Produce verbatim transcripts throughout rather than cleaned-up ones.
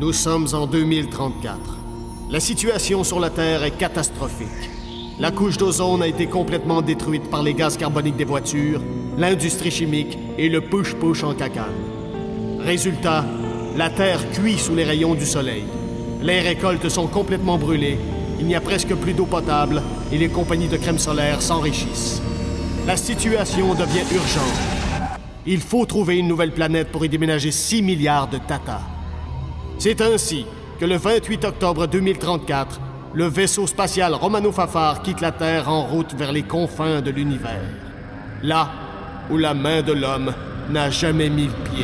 Nous sommes en deux mille trente-quatre. La situation sur la Terre est catastrophique. La couche d'ozone a été complètement détruite par les gaz carboniques des voitures, l'industrie chimique et le push-push en cacane. Résultat, la Terre cuit sous les rayons du soleil. Les récoltes sont complètement brûlées, il n'y a presque plus d'eau potable et les compagnies de crème solaire s'enrichissent. La situation devient urgente. Il faut trouver une nouvelle planète pour y déménager six milliards de tatas. C'est ainsi que le vingt-huit octobre deux mille trente-quatre, le vaisseau spatial Romano Fafard quitte la Terre en route vers les confins de l'univers. Là où la main de l'homme n'a jamais mis le pied.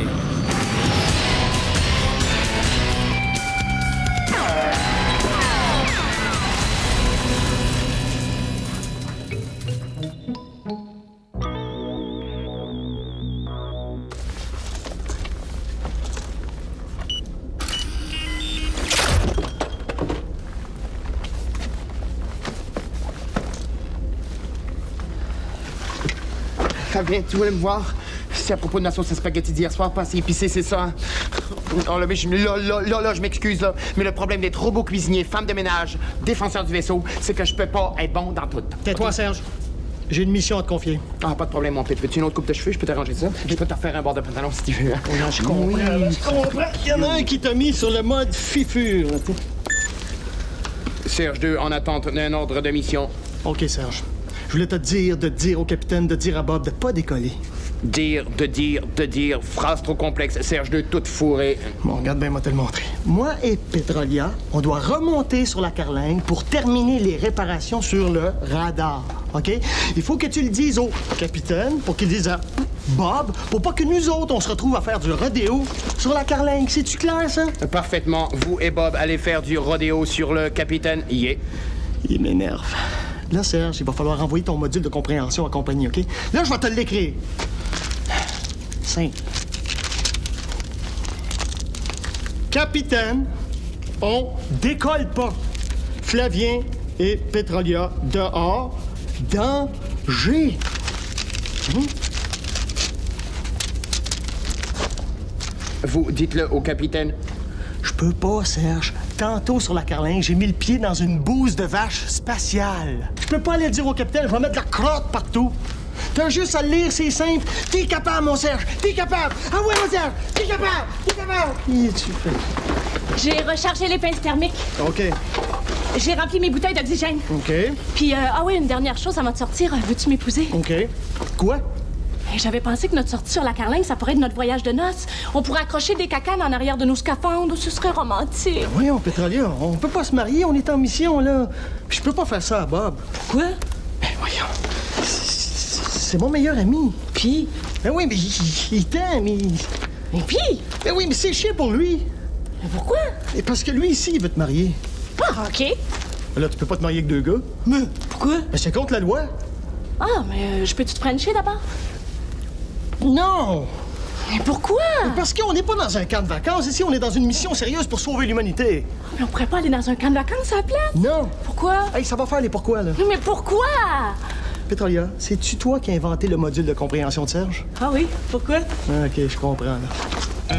Fabien, tu voulais me voir? C'est à propos de ma sauce à spaghetti d'hier soir, pas assez épicé, c'est ça? Oh là, mais je, là, là, là, là, je m'excuse, là. Mais le problème d'être robot cuisinier, femme de ménage, défenseur du vaisseau, c'est que je peux pas être bon dans tout. Tais-toi, okay? Serge. J'ai une mission à te confier. Ah, pas de problème, mon pit. Veux-tu une autre coupe de cheveux? Je peux t'arranger ça. Je peux te refaire un bord de pantalon si tu veux. Hein? Oh, non, je comprends. Oui, je comprends. Il y en a un qui t'a mis sur le mode fifure. Serge deux, en attente d'un ordre de mission. OK, Serge. Je voulais te dire de dire au capitaine, de dire à Bob de pas décoller. Dire, de dire, de dire, phrase trop complexe. Serge deux, toute fourrée. Bon, regarde bien, moi te le montrer. Moi et Petrolia, on doit remonter sur la carlingue pour terminer les réparations sur le radar, OK? Il faut que tu le dises au capitaine pour qu'il dise à Bob, pour pas que nous autres, on se retrouve à faire du rodéo sur la carlingue. C'est-tu clair, ça? Parfaitement. Vous et Bob allez faire du rodéo sur le capitaine. Yeah. Il m'énerve. Là, Serge, il va falloir envoyer ton module de compréhension à compagnie, OK? Là, je vais te l'écrire. Simple. Capitaine, on décolle pas. Flavien et Petrolia dehors. Danger. Hum? Vous dites-le au capitaine. Je peux pas, Serge. Tantôt, sur la carlingue, j'ai mis le pied dans une bouse de vache spatiale. Je peux pas aller le dire au capitaine, je vais mettre de la crotte partout. T'as juste à le lire, c'est simple. T'es capable, mon Serge, t'es capable. Ah ouais, mon Serge, t'es capable, t'es capable. Qu'est-ce que tu fais? J'ai rechargé les pinces thermiques. OK. J'ai rempli mes bouteilles d'oxygène. OK. Puis, euh, ah oui, une dernière chose avant de sortir, veux-tu m'épouser? OK. Quoi? J'avais pensé que notre sortie sur la carlingue, ça pourrait être notre voyage de noces. On pourrait accrocher des cacanes en arrière de nos scaphandres. Ce serait romantique. Ben voyons, Petrolia, on peut pas se marier, on est en mission, là. Puis je peux pas faire ça à Bob. Pourquoi? Ben voyons. C'est mon meilleur ami. Puis? Ben oui, mais il, il t'aime, il... Mais puis? Ben oui, mais c'est chiant pour lui. Mais pourquoi? Et parce que lui, ici, il veut te marier. Ah, OK. Ben là, tu peux pas te marier avec deux gars. Mais... Pourquoi? Ben c'est contre la loi. Ah, mais euh, je peux-tu te frencher d'abord? Non! Mais pourquoi? Parce qu'on n'est pas dans un camp de vacances. Ici, on est dans une mission sérieuse pour sauver l'humanité. Mais on pourrait pas aller dans un camp de vacances à la place? Non. Pourquoi? Hey, ça va faire les pourquoi, là. Mais pourquoi? Petrolia, c'est-tu toi qui as inventé le module de compréhension de Serge? Ah oui? Pourquoi? Ah, OK, je comprends, là.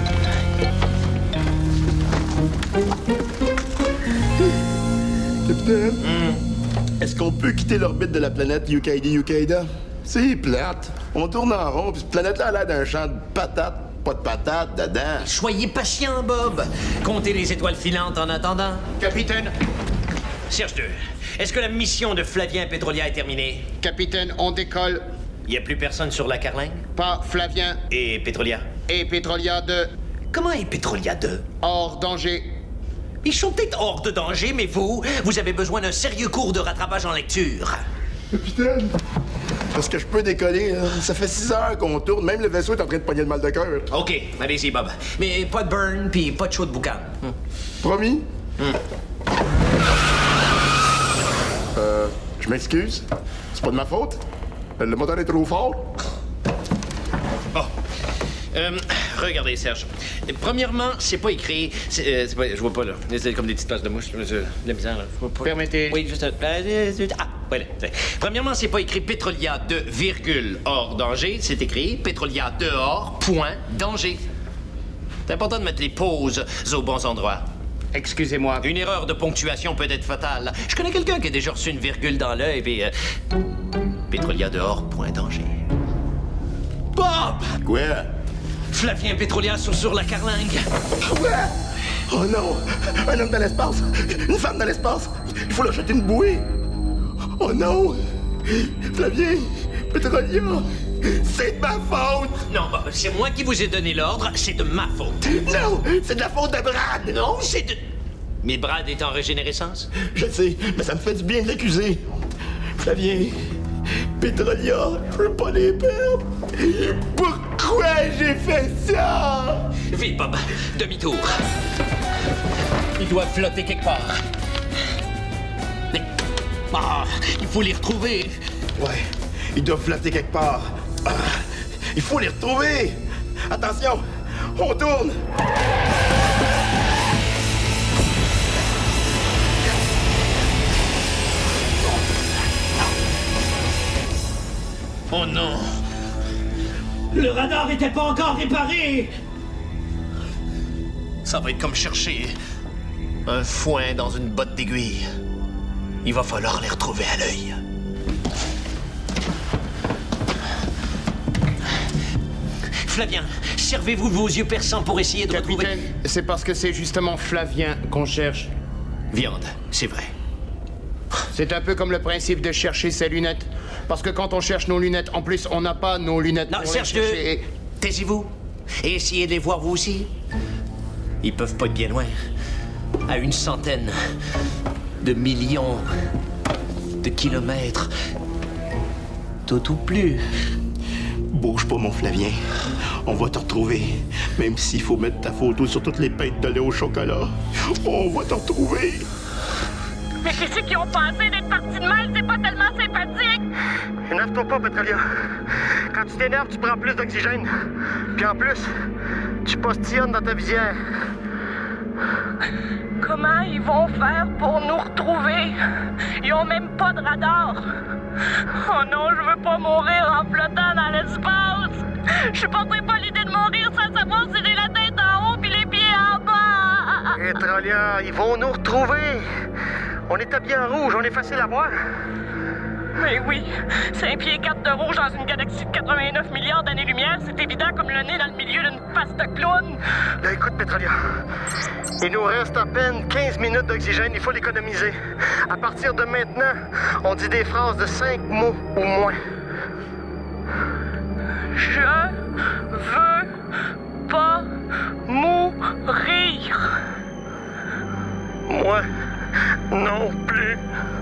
Capitaine, mm. est-ce qu'on peut quitter l'orbite de la planète Yukaidi-Yukaida? C'est plate. On tourne en rond, puis cette planète-là a l'air d'un champ de patates. Pas de patates dedans. Soyez patient, Bob. Comptez les étoiles filantes en attendant. Capitaine. Serge deux, est-ce que la mission de Flavien Petrolia est terminée? Capitaine, on décolle. Il n'y a plus personne sur la carlingue? Pas Flavien. Et Petrolia? Et Petrolia deux. Comment est Petrolia deux? Hors danger. Ils sont peut-être hors de danger, mais vous, vous avez besoin d'un sérieux cours de rattrapage en lecture. Capitaine, est-ce que je peux décoller? Là? Ça fait six heures qu'on tourne. Même le vaisseau est en train de pogner le mal de cœur. OK, allez-y, Bob. Mais pas de burn, puis pas de chaud de boucan. Hmm. Promis? Hmm. Euh, je m'excuse. C'est pas de ma faute. Le moteur est trop fort. Bon. Euh, regardez, Serge. Premièrement, c'est pas écrit. C'est, euh, c'est pas, je vois pas, là. C'est comme des petites places de mouche. De la misère, là. Je vois pas. Permettez. Oui, juste. Ah, voilà. Premièrement, c'est pas écrit Petrolia deux, virgule, hors danger. C'est écrit Petrolia dehors, point, danger. C'est important de mettre les pauses aux bons endroits. Excusez-moi. Une erreur de ponctuation peut être fatale. Je connais quelqu'un qui a déjà reçu une virgule dans l'œil, et... Euh... Pétrolia dehors, point danger. Bob! Quoi? Flavien Pétrolia sont sur la carlingue. Quoi? Oh non! Un homme dans l'espace! Une femme dans l'espace! Il faut leur jeter une bouée! Oh non! Flavien! Pétrolia! C'est de ma faute! Non, Bob, c'est moi qui vous ai donné l'ordre, c'est de ma faute. Non! C'est de la faute de Brad! Non, c'est de... Mais Brad est en régénérescence? Je sais, mais ça me fait du bien de l'accuser. Flavien, Pétrolia, je veux pas les perdre. Pourquoi j'ai fait ça? Vite, Bob, demi-tour. Ils doivent flotter quelque part. Mais... Ah, il faut les retrouver. Ouais, ils doivent flotter quelque part. Ah, il faut les retrouver. Attention, on tourne. Oh non! Le radar était pas encore réparé! Ça va être comme chercher un foin dans une botte d'aiguille. Il va falloir les retrouver à l'œil. Flavien, servez-vous de vos yeux perçants pour essayer de Capitaine, retrouver... c'est parce que c'est justement Flavien qu'on cherche. Viande, c'est vrai. C'est un peu comme le principe de chercher ses lunettes. Parce que quand on cherche nos lunettes, en plus, on n'a pas nos lunettes. Non, pour Serge, les chercher. de... taisez-vous. Et essayez de les voir vous aussi. Ils peuvent pas être bien loin. À une centaine de millions de kilomètres. Tout ou plus. Bouge pas, mon Flavien. On va te retrouver. Même s'il faut mettre ta photo sur toutes les pêtes de lait au chocolat. On va te retrouver. Mais qu'est-ce qu'ils ont pensé d'être partis de mal? C'est pas tellement sympathique! Énerve-toi pas, Pétrolia. Quand tu t'énerves, tu prends plus d'oxygène. Puis en plus, tu postillonnes dans ta visière. Comment ils vont faire pour nous retrouver? Ils ont même pas de radar. Oh non, je veux pas mourir en flottant dans l'espace. Je supporterai pas l'idée de mourir sans savoir si j'ai la tête en haut puis les pieds en bas. Pétrolia, ils vont nous retrouver. On est habillés en rouge, on est facile à voir. Mais oui, cinq pieds quatre de rouge dans une galaxie de quatre-vingt-neuf milliards d'années-lumière, c'est évident comme le nez dans le milieu d'une face de clown. Là, écoute, Pétrolia, il nous reste à peine quinze minutes d'oxygène, il faut l'économiser. À partir de maintenant, on dit des phrases de cinq mots ou moins. Je veux pas mourir. Moi, non plus.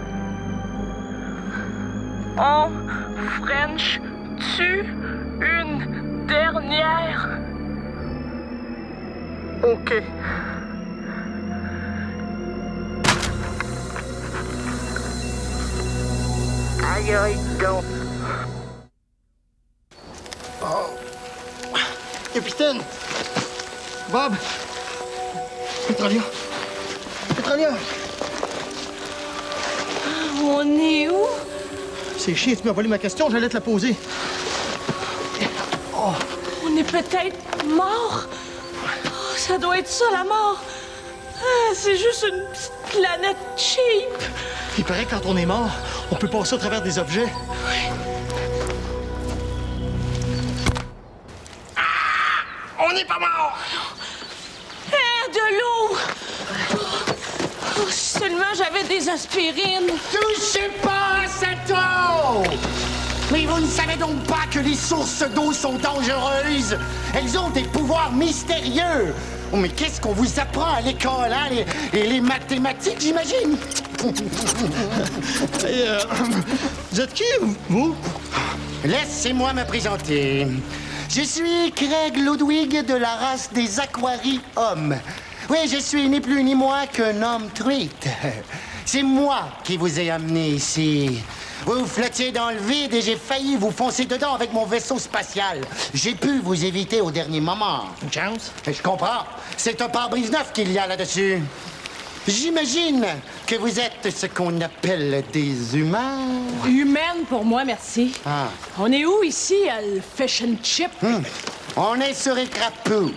On French-tu une dernière? OK. Aïe, aïe, donc. Oh. Capitaine! Bob! Pétrolia! Pétrolia! On est où? C'est chier, tu m'as volé ma question, j'allais te la poser. Oh. On est peut-être mort? Oh, ça doit être ça, la mort. Ah, c'est juste une petite planète cheap. Il paraît que quand on est mort, on peut passer au travers des objets. Oui. Ah! On n'est pas mort! Eh, de l'eau! Oh, si seulement j'avais des aspirines. Touchez pas à cette eau! Mais vous ne savez donc pas que les sources d'eau sont dangereuses? Elles ont des pouvoirs mystérieux! Oh, mais qu'est-ce qu'on vous apprend à l'école, hein? Les, les, les mathématiques, j'imagine? Et euh, vous êtes qui, vous? Laissez-moi me présenter. Je suis Craig Ludwig de la race des Aquari-Hommes. Oui, je suis ni plus ni moins qu'un homme truite. C'est moi qui vous ai amené ici. Vous flottiez dans le vide et j'ai failli vous foncer dedans avec mon vaisseau spatial. J'ai pu vous éviter au dernier moment. Une chance? Je comprends. C'est un pare-brise neuf qu'il y a là-dessus. J'imagine que vous êtes ce qu'on appelle des humains. Humaine pour moi, merci. Ah. On est où ici, à le Fish and Chip? Hum. On est sur Écrapou.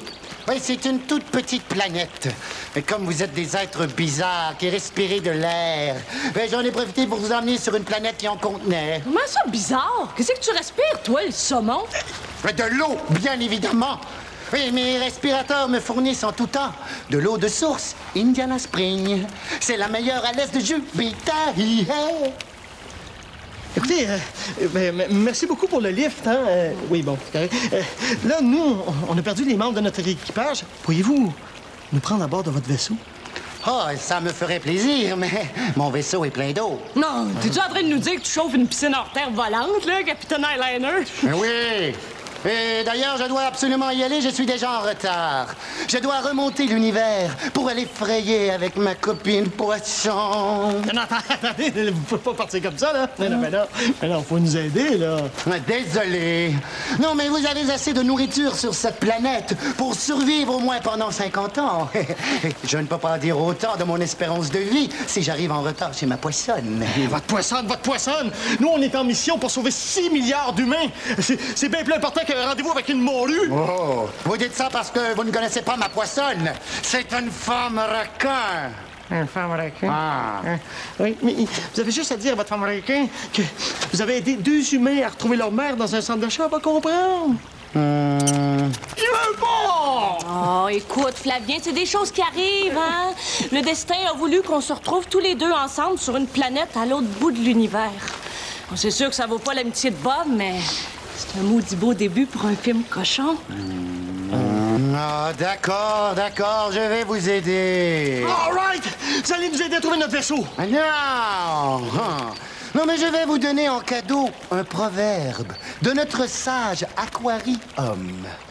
Oui, c'est une toute petite planète. Et comme vous êtes des êtres bizarres qui respirez de l'air, ben, j'en ai profité pour vous emmener sur une planète qui en contenait. Comment ça, bizarre? Qu'est-ce que tu respires, toi, le saumon? De l'eau, bien évidemment. Oui, mes respirateurs me fournissent en tout temps de l'eau de source, Indiana Spring. C'est la meilleure à l'est de Jupiter. Yeah. Écoutez, euh, ben, m- merci beaucoup pour le lift, hein? Euh, oui, bon, c'est correct. Euh, là, nous, on, on a perdu les membres de notre équipage. Pourriez-vous nous prendre à bord de votre vaisseau? Oh, ça me ferait plaisir, mais mon vaisseau est plein d'eau. Non, t'es-tu en train de nous dire que tu chauffes une piscine hors terre volante, là, Capitaine Airliner? Oui. Et d'ailleurs, je dois absolument y aller, je suis déjà en retard. Je dois remonter l'univers pour aller frayer avec ma copine poisson. Non, non, attendez, vous pouvez pas partir comme ça, là. Non, non, mais non, mais non, faut nous aider, là. Désolé. Non, mais vous avez assez de nourriture sur cette planète pour survivre au moins pendant cinquante ans. Je ne peux pas dire autant de mon espérance de vie si j'arrive en retard chez ma poissonne. Votre poissonne, votre poissonne! Nous, on est en mission pour sauver six milliards d'humains. C'est, c'est bien plus important qu'un rendez-vous avec une morue. Oh, vous dites ça parce que vous ne connaissez pas ma poissonne. C'est une femme requin. Une femme requin? Ah. Hein? Oui, mais vous avez juste à dire à votre femme requin que vous avez aidé deux humains à retrouver leur mère dans un centre d'achat, elle va comprendre. Hum... Je veux pas! Oh, écoute, Flavien, c'est des choses qui arrivent, hein? Le destin a voulu qu'on se retrouve tous les deux ensemble sur une planète à l'autre bout de l'univers. Bon, c'est sûr que ça vaut pas l'amitié de Bob, mais c'est un maudit beau début pour un film cochon. Ah, d'accord, d'accord, je vais vous aider. All right! Vous allez nous aider à trouver notre vaisseau. Ah, non! Ah. Non, mais je vais vous donner en cadeau un proverbe de notre sage aquarium.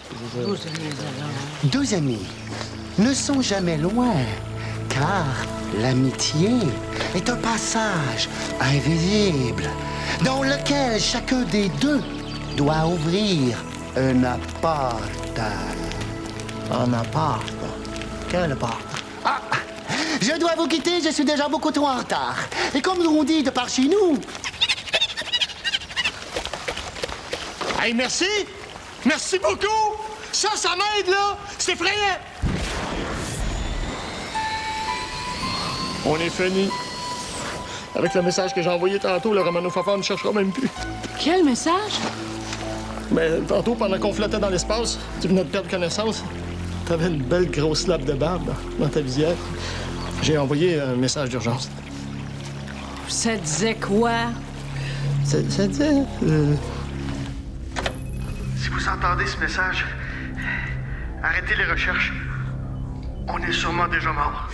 Deux amis ne sont jamais loin, car l'amitié est un passage invisible dans lequel chacun des deux doit ouvrir un appart. Un appart? Quel appart? Ah! Je dois vous quitter, je suis déjà beaucoup trop en retard. Et comme on dit de par chez nous... Hey, merci! Merci beaucoup! Ça, ça m'aide, là! C'est effrayant! On est fini. Avec le message que j'ai envoyé tantôt, le Romano Fafard ne cherchera même plus. Quel message? Ben, tantôt, pendant qu'on flottait dans l'espace, tu venais de perdre connaissance. T'avais une belle grosse lappe de barbe dans ta visière. J'ai envoyé un message d'urgence. Ça disait quoi? Ça, ça disait... Euh... Si vous entendez ce message, arrêtez les recherches. On est sûrement déjà mort.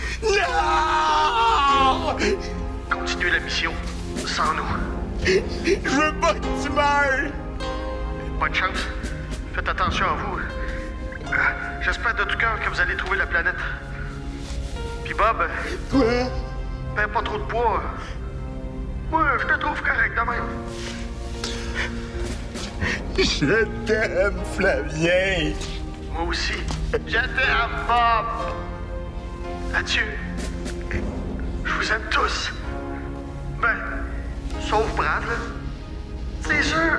Non! Continuez la mission sans nous. Je veux pas que tu meurs! Bonne chance. Faites attention à vous. Euh, J'espère de tout cœur que vous allez trouver la planète. Puis Bob, Quoi? perds pas trop de poids. Moi, je te trouve correct de même. Je t'aime, Flavien! Moi aussi. Je t'aime, Bob. Adieu. Je vous aime tous. Ben, sauf Brad, là. C'est sûr.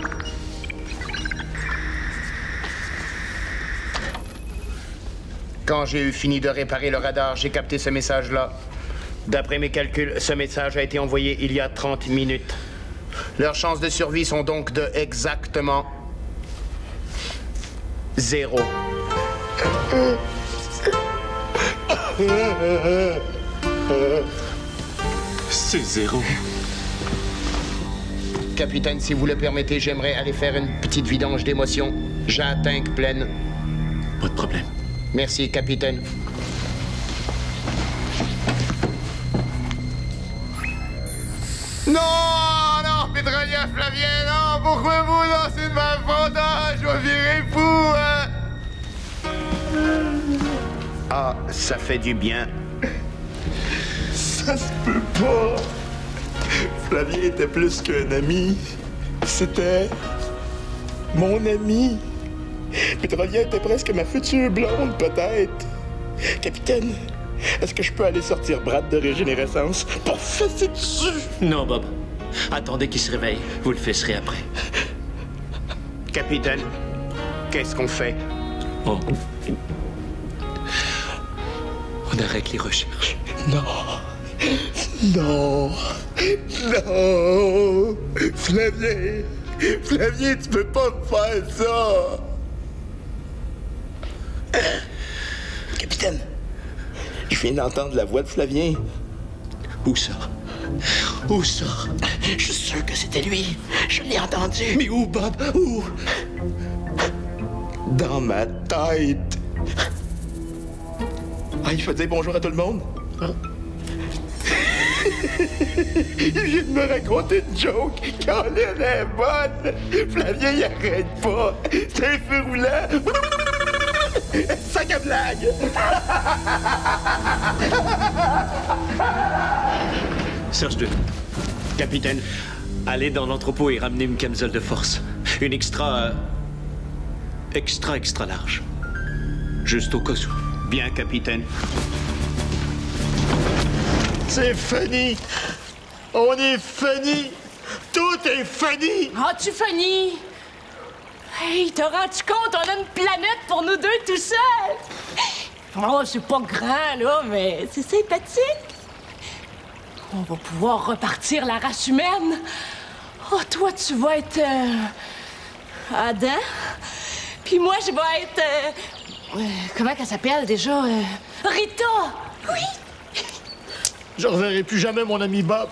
Quand j'ai eu fini de réparer le radar, j'ai capté ce message-là. D'après mes calculs, ce message a été envoyé il y a trente minutes. Leurs chances de survie sont donc de exactement zéro. C'est zéro. Capitaine, si vous le permettez, j'aimerais aller faire une petite vidange d'émotions. J'ai la tank pleine. Pas de problème. Merci, capitaine. Non, non, pétrolier Flavien, non, pourquoi vous lancez de ma faute? Ah, je vais virer fou, hein? Ah, ça fait du bien. Ça se peut pas. Flavien était plus qu'un ami. C'était mon ami. Pétrolier était presque ma future blonde, peut-être. Capitaine, est-ce que je peux aller sortir Brad de régénérescence pour fesser dessus? Non, Bob. Attendez qu'il se réveille. Vous le fesserez après. Capitaine, qu'est-ce qu'on fait? Oh. On arrête les recherches. Non. Non. Non. Flavien. Flavien, tu peux pas me faire ça. Capitaine, je viens d'entendre la voix de Flavien. Où ça? Où ça? Je suis sûr que c'était lui. Je l'ai entendu. Mais où, Bob? Où? Dans ma tête. Ah, il faut dire bonjour à tout le monde. Hein? Il vient de me raconter une joke. Quand elle est bonne, Flavien, il arrête pas. C'est un feu roulant. Sac à blague. Serge deux. Capitaine. Allez dans l'entrepôt et ramenez une camisole de force. Une extra... euh, extra, extra large. Juste au cas où. Bien, capitaine. C'est funny! On est funny! Tout est funny! Ah, tu funny? Hey, t'as rendu compte, on a une planète pour nous deux tout seuls! Oh, c'est pas grand, là, mais c'est sympathique. On va pouvoir repartir la race humaine. Oh, toi, tu vas être... Euh, Adam. Puis moi, je vais être... Euh, euh, comment qu'elle s'appelle, déjà? Euh, Rita! Oui! Je reverrai plus jamais mon ami Bob.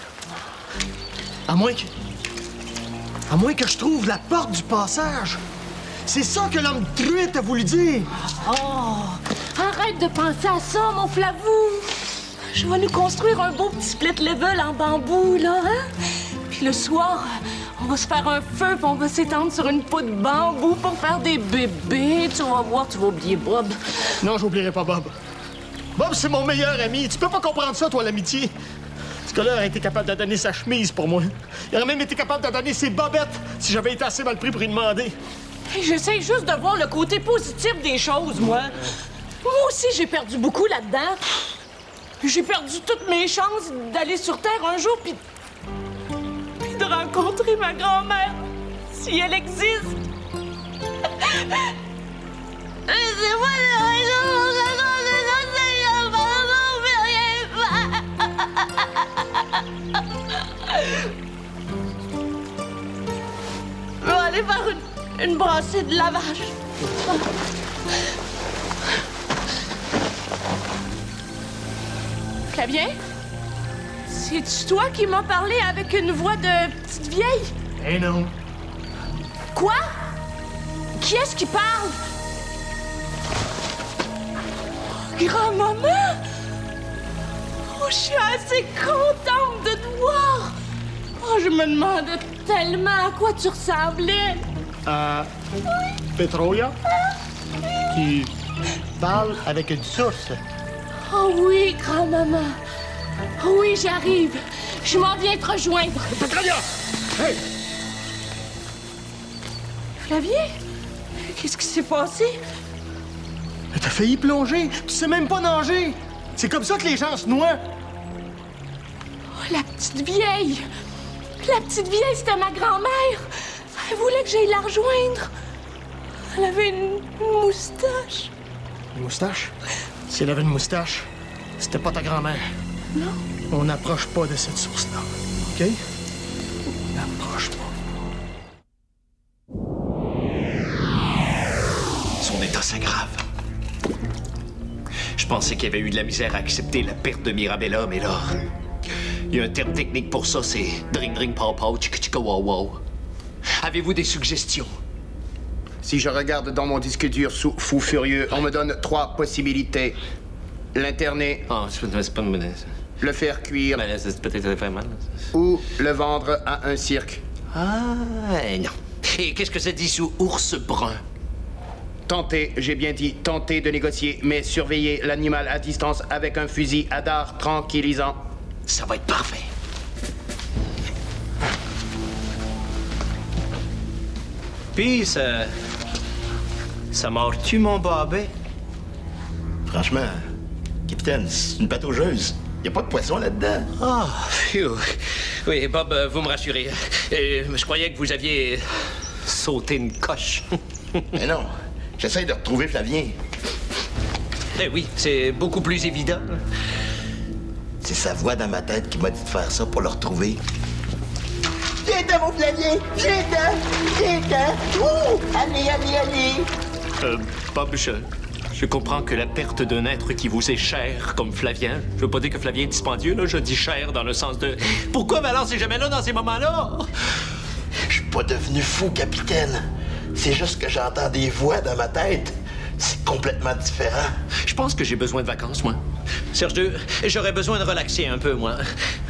À moins que... À moins que je trouve la porte du passage. C'est ça que l'homme truite a voulu dire. Oh! Arrête de penser à ça, mon Flavou! Je vais nous construire un beau petit split level en bambou, là, hein? Puis le soir, on va se faire un feu, puis on va s'étendre sur une peau de bambou pour faire des bébés. Tu vas voir, tu vas oublier Bob. Non, j'oublierai pas Bob. Bob, c'est mon meilleur ami. Tu peux pas comprendre ça, toi, l'amitié. Ce gars-là aurait été capable de donner sa chemise pour moi. Il aurait même été capable de donner ses bobettes si j'avais été assez mal pris pour y demander. J'essaie juste de voir le côté positif des choses, moi. Moi aussi, j'ai perdu beaucoup là-dedans. J'ai perdu toutes mes chances d'aller sur Terre un jour, puis... puis de rencontrer ma grand-mère, si elle existe. C'est moi la raison pour laquelle je vais aller faire une, une brassée de lavage. Flavien? C'est-tu toi qui m'as parlé avec une voix de petite vieille? Eh non. Quoi? Qui est-ce qui parle? Grand-maman? Oh, je suis assez contente de te voir. Oh, je me demandais tellement à quoi tu ressemblais. Euh... Petrolia? Tu parles avec une source. Oh oui, grand-maman. Oh oui, j'arrive. Je m'en viens te rejoindre. Petrolia! Hey! Flavien? Qu'est-ce qui s'est passé? T'as failli plonger. Tu sais même pas nager. C'est comme ça que les gens se noient. Oh, la petite vieille. La petite vieille, c'était ma grand-mère. Elle voulait que j'aille la rejoindre. Elle avait une, une moustache. Une moustache? Si elle avait une moustache, c'était pas ta grand-mère. Non? On n'approche pas de cette source-là. OK? On n'approche pas. Son état s'aggrave. Je pensais qu'il y avait eu de la misère à accepter la perte de Mirabella, mais là... Il y a un terme technique pour ça, c'est dring dring pow pow chika chika wow wow. Avez-vous des suggestions? Si je regarde dans mon disque dur sous fou furieux, on me donne trois possibilités. L'interner. Ah, c'est pas une menace. Le faire cuire. Ben, c'est peut-être faire mal. Ou le vendre à un cirque. Ah, non. Et qu'est-ce que ça dit sous ours brun? Tenter, j'ai bien dit, tenter de négocier, mais surveiller l'animal à distance avec un fusil à dard tranquillisant. Ça va être parfait. Puis, ça... Ça mord-tu, mon babé? Franchement, capitaine, c'est une pataugeuse. Y a pas de poisson là-dedans. Ah, phew. Oui, Bob, vous me rassurez. Euh, je croyais que vous aviez sauté une coche. Mais non, j'essaie de retrouver Flavien. Eh oui, c'est beaucoup plus évident. C'est sa voix dans ma tête qui m'a dit de faire ça pour le retrouver. Viens-t'en, mon Flavien! Viens-t'en! Viens-t'en! Ouh! Allez, allez, allez! Euh, Bob, je, je comprends que la perte d'un être qui vous est cher, comme Flavien, je veux pas dire que Flavien est dispendieux, là, je dis cher dans le sens de... Pourquoi Valence est jamais là dans ces moments-là? Je suis pas devenu fou, capitaine. C'est juste que j'entends des voix dans ma tête. C'est complètement différent. Je pense que j'ai besoin de vacances, moi. Serge deux, j'aurais besoin de relaxer un peu, moi.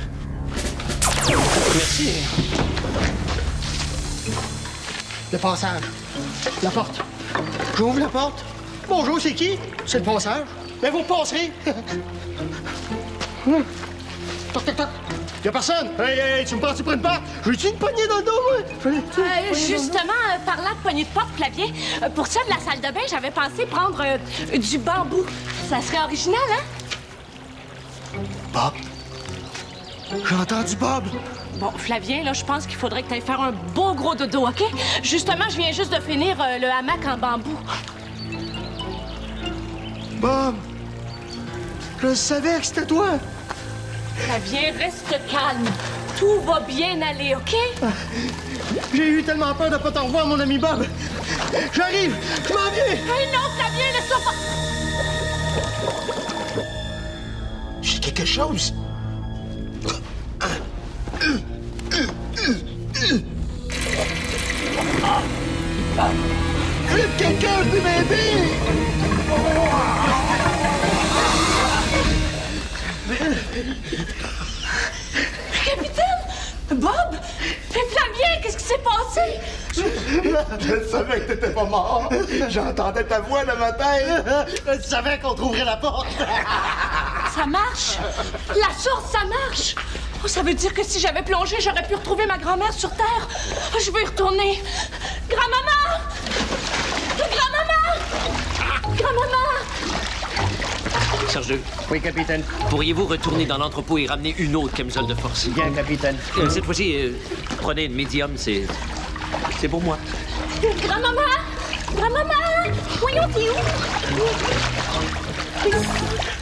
Merci. Le passage. La porte. J'ouvre la porte. Bonjour, c'est qui? C'est le passage. Ben, vous passerez. Hum. Toc, toc, toc. Y'a personne. Hey, hey, tu me prends-tu pour une porte? J'ai-tu une poignée dans le dos, moi? Euh, justement, euh, parlant de poignée de porte, Flavien, euh, pour ça de la salle de bain, j'avais pensé prendre euh, du bambou. Ça serait original, hein? Bob. J'ai entendu Bob. Bon, Flavien, là, je pense qu'il faudrait que tu ailles faire un beau gros dodo, OK? Justement, je viens juste de finir euh, le hamac en bambou. Bob. Je savais que c'était toi. Flavien, reste calme. Tout va bien aller, OK? J'ai eu tellement peur de pas te revoir, mon ami Bob. J'arrive. Je m'en viens. Hey, non, Flavien, laisse-toi pas... J'ai quelque chose. Quelqu'un peut m'aider! Capitaine! Bob! Mais Flavien, qu'est-ce qui s'est passé? Je savais que t'étais pas mort. J'entendais ta voix dans ma tête. Je savais qu'on trouverait la porte. Ça marche! La source, ça marche! Oh, ça veut dire que si j'avais plongé, j'aurais pu retrouver ma grand-mère sur Terre. Oh, je veux y retourner. Grand-maman! Grand-maman! Grand-maman! Serge deux, Oui, capitaine. pourriez-vous retourner dans l'entrepôt et ramener une autre camisole de force? Bien, capitaine. Euh, cette fois-ci, euh, prenez une médium, c'est... c'est pour moi. Grand-maman! Grand-maman! Voyons, t'es où?